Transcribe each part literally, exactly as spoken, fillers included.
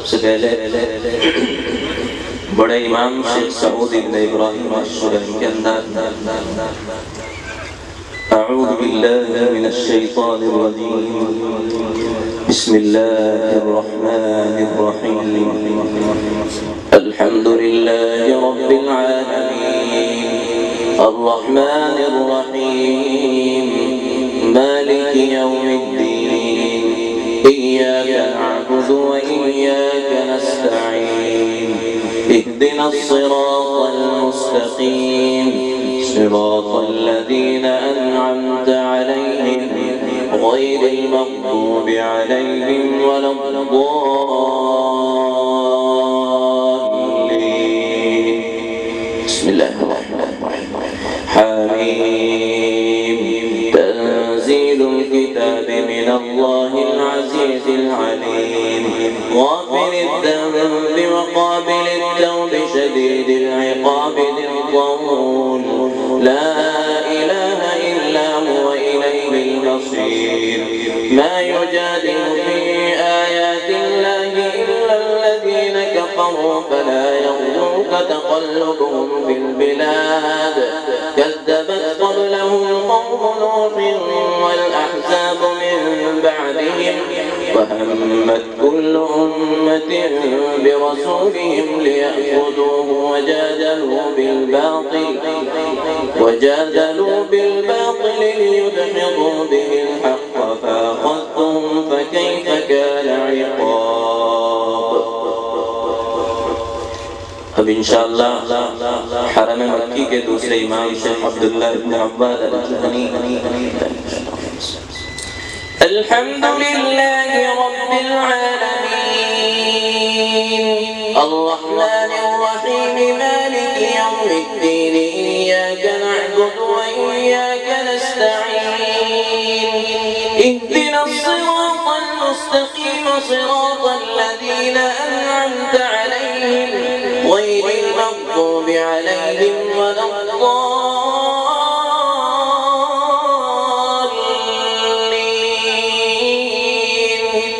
सबसे पहले बड़े इमाम शेख सऊद इब्न इब्राहिम अश-शुरैम के अंदर अऊज़ु बिल्लाहि मिनश शैतानिर रजीम बिस्मिल्लाहिर रहमानिर रहीम अल्हम्दुलिल्लाहि रब्बिल आलमीन अर्रहमानिर रहीम मालिकि यौमिद्दीन इय्याका नअबुदु व इय्याका नस्तईन اهدنا الصراط المستقيم صراط الذين أنعمت عليهم غير المغضوب عليهم ولا الضالين بسم الله الرحمن الرحيم حميم تنزيل الكتاب من الله العزيز العليم غافر الذنب وقابل التوب شديد العقاب ذي الطول لا إله إلا هو إليه المصير ما يجادل في آيات الله إلا الذين كفروا فلا يغرك تقلبهم في البلاد كذبت قبلهم قوم نوح والأحزاب من بعدهم وهمت كل أمة برسولهم ليأخذوه وجادلوا بالباطل وجادلوا بالباطل ليدحضوا به الحق فأخذتهم فكيف كان عقاب. अब इंशाअल्लाह हरम मक्की के दूसरे इमाम शेख अब्दुल्लाह इब्न अब्बाद अल-जुहनी अल्हम्दुलिल्लाहि रब्बिल आलमीन अर्रहमानिर रहीम मालिकि यौमिद्दीन इय्याका नअबुदु व इय्याका नस्तईन इहदिनस सिरातल मुस्तकीम सिरातल लज़ीना अन'अमत अलैहिम غير المغضوب عليهم ولا الضالين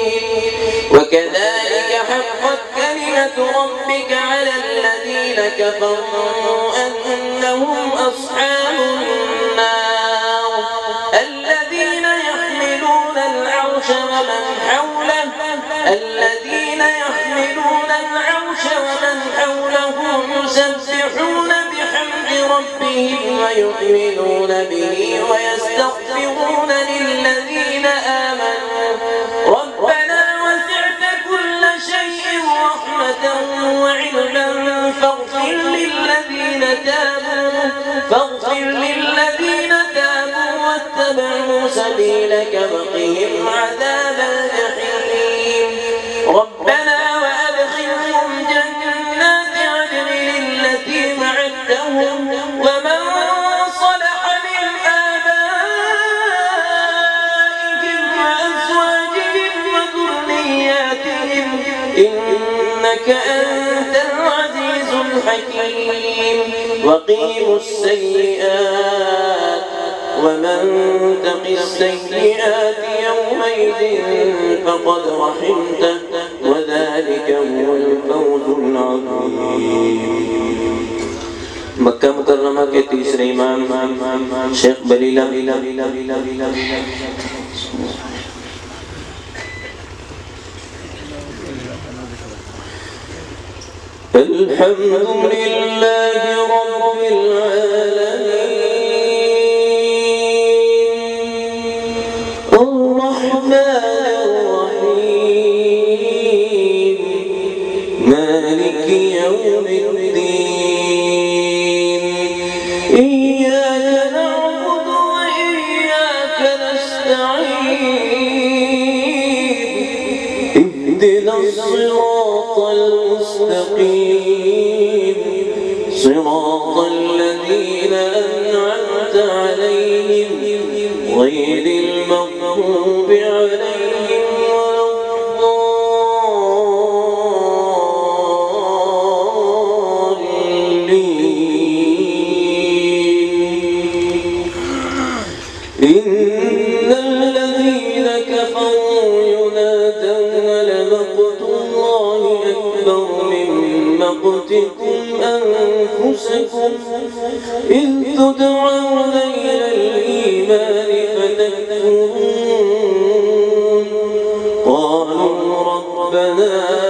وكذلك حقت كلمة ربك على الذين كفروا أنهم أصحاب النار الذين يحملون العرش ومن حوله الذين يحملون العرش ومن حوله يسبحون بحمد ربهم ويؤمنون به ويستغفرون للذين آمنوا ربنا وسعت كل شيء رحمة وعلما فاغفر للذين تابوا فاغفر للذين تابوا واتبعوا سبيلك وقهم عذاب الجحيم ربنا وأدخلهم جنات عدن التي وعدتهم ومن صلح من آبائهم وأزواجهم وذرياتهم إنك أنت العزيز الحكيم وقيموا السيئات ومن تق السيئات يومئذ فقد رحمته وذلك هو الفوز العظيم. मक्का मुकर्रमा के तीसरे इमाम शेख बलीला अल्हम्दुलिल्लाहि रब्बिल आलमीन अर्रहमानिर रहीम मालिकि यौमिद्दीन इय्याका नअबुदु व इय्याका नस्तईन इहदिनस सिरातल मुस्तकीम सिरातल लज़ीना अन'अमत अलैहिम गैरिल मग़्दूबि अलैहिम إن الذين كفروا ينادون لمقت الله أكبر من مقتكم أنفسكم إذ تدعون إلى الإيمان فتكفرون قالوا ربنا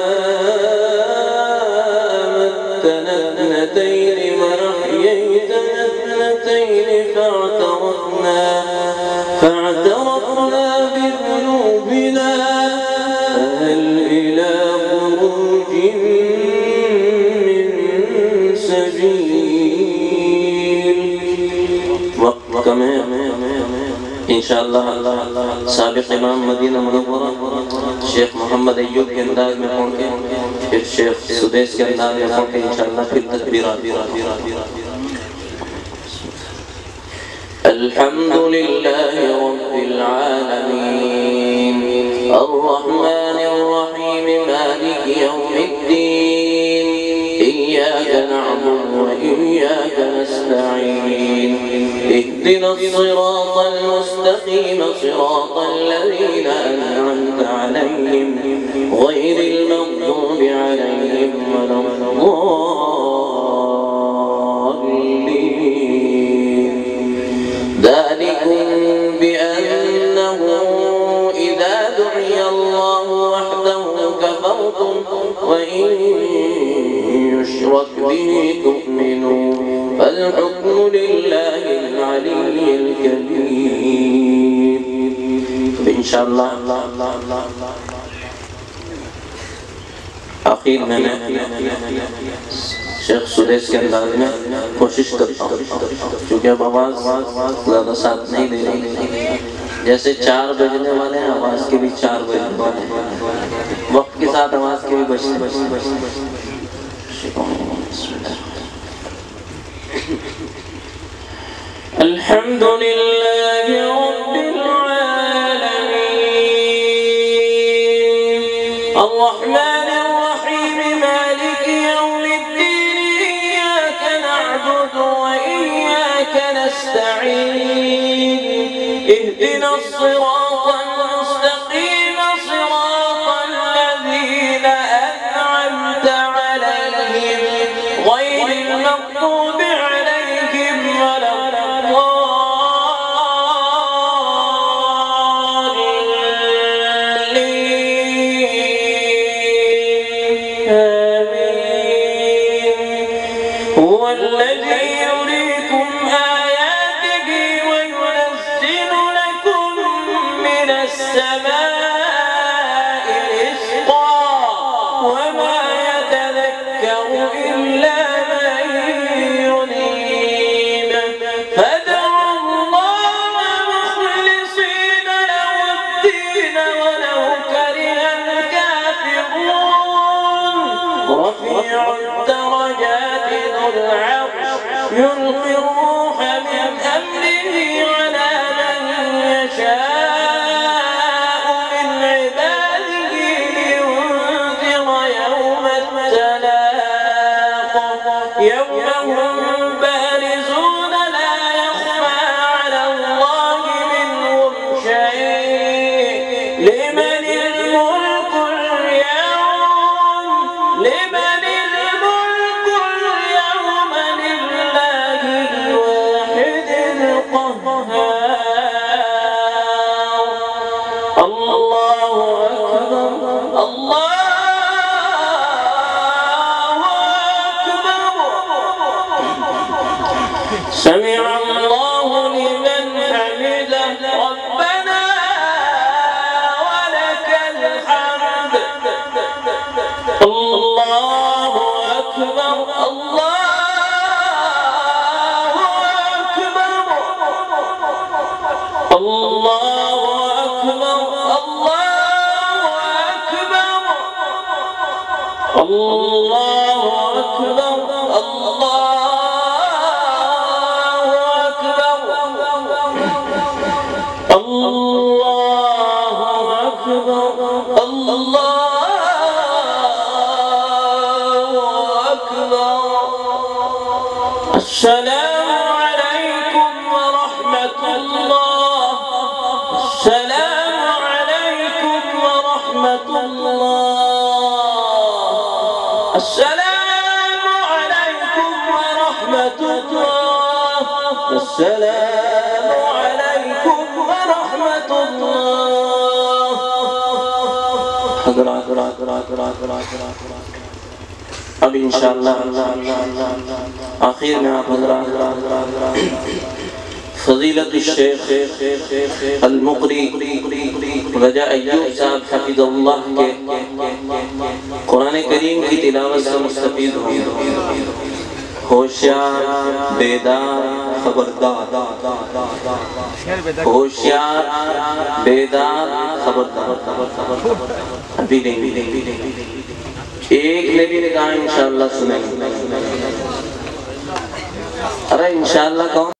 أمتنا اثنتين وأحييتنا اثنتين فاعترفنا فاعترفنا بذنوبنا فهل إلى خروج من سبيل. وقت में इंशाअल्लाह साबिक़ इमाम मदीना मुनव्वरा शेख मोहम्मद अय्यूब के अंदाज में पढ़ के फिर शेख सुदेश के अंदाज में पढ़ के इंशाअल्लाह फिर तकबीरात. अल्हम्दुलिल्लाहि रब्बिल आलमीन अर्रहमानिर रहीम मालिकि यौमिद्दीन इय्याका नअबुदु व इय्याका नस्तईन اهدنا الصراط المستقيم صراط الذين أنعمت عليهم غير المغضوب عليهم ولا الضالين. ذلكم بأنه إذا دعي الله وحده كفرتم وإن يشرك به تؤمنوا فالحكم لله العلي الكبير. इंशाअल्लाह आखिर मैंने शेख सुदेश के अंदाज में कोशिश करता हूँ क्योंकि अब आवाज़ ज़्यादा साथ नहीं दे रही. जैसे चार बजने वाले हैं आवाज़ के भी चार बजने वाले हैं, वक्त के साथ आवाज़ के भी बजते बजते बजते अल्हम्दुलिल्लाहि रब्बिल आलमीन अर्रहमानिर रहीम मालिकि यौमिद्दीन इय्याका नअबुदु व इय्याका नस्तईन اهدنا الصراط المستقيم صراط الذين أنعمت عليهم غير المغضوب عليهم ولا الضالين. آمين. هو الذي يريكم آياته وينزل لكم من السماء رزقا وما يتذكر إلا من ينيب فادعوا الله مخلصين له الدين ولو كره الكافرون. رفيع الدرجات ذو العرش يلقي الروح من أمره على من يشاء من عباده لينذر يوم التلاق يوم هم بارزون لا يخفى على الله منهم شيء. لمن الملك اليوم لمن الملك اليوم لله الواحد القهار. الله أكبر الله أكبر. سمع الله لمن حمده ربنا ولك الحمد. الله أكبر الله أكبر الله أكبر الله أكبر السلام عليكم ورحمة الله. السلام عليكم ورحمة الله. अस्सलामु अलैकुम व रहमतुल्लाह, अस्सलामु अलैकुम व रहमतुल्लाह। हज़रात अब इंशाअल्लाह आखिर में आप हज़रात फ़ज़ीलत शेख अल-मुक़री रजा अय्यूब साहब हफ़िज़हुल्लाह के कुरान करीम की तिलावत से मुस्तफ़ीद होंगे। होशियार बेदार खबरदार, होशियार बेदार खबरदार। अभी नहीं, एक नबी ने कहा इंशाअल्लाह सुनेंगे। अरे इंशाअल्लाह कौन